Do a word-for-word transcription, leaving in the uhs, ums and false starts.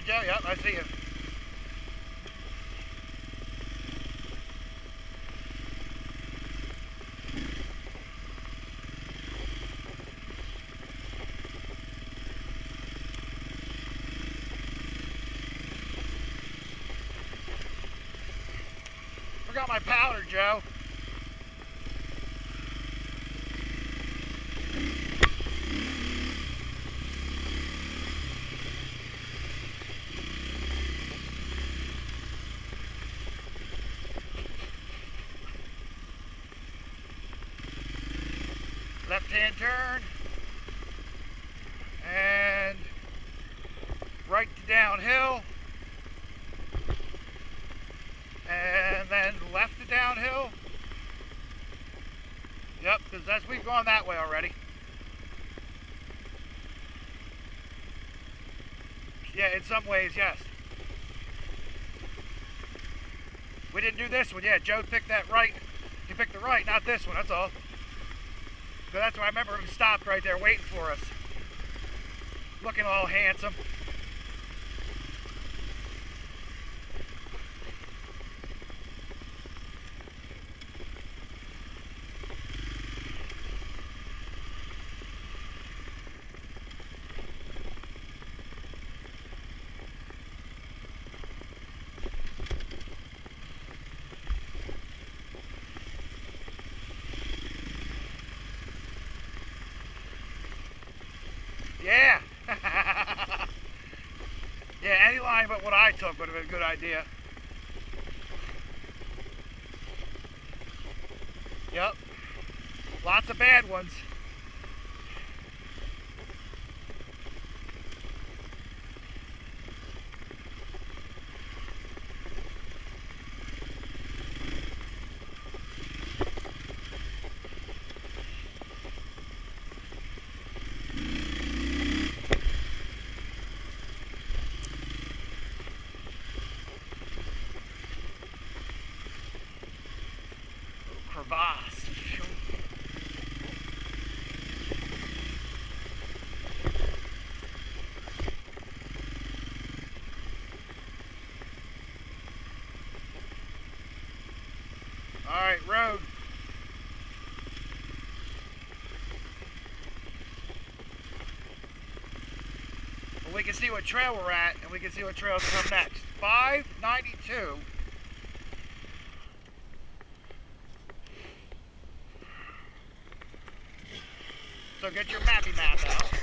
coming, Joe? Yep, I see you. Forgot my powder, Joe. Left-hand turn, and right to downhill, and then left to downhill. Yep, because that's we've gone that way already. Yeah, in some ways, yes. We didn't do this one. Yeah, Joe picked that right. He picked the right, not this one. That's all. So that's why I remember him stopped right there waiting for us. Looking all handsome. Yeah. Yeah, any line but what I took would have been a good idea. Yep. Lots of bad ones. Crevasse. All right, road. Well, we can see what trail we're at, and we can see what trails come next. five ninety-two. So get your mappy map out.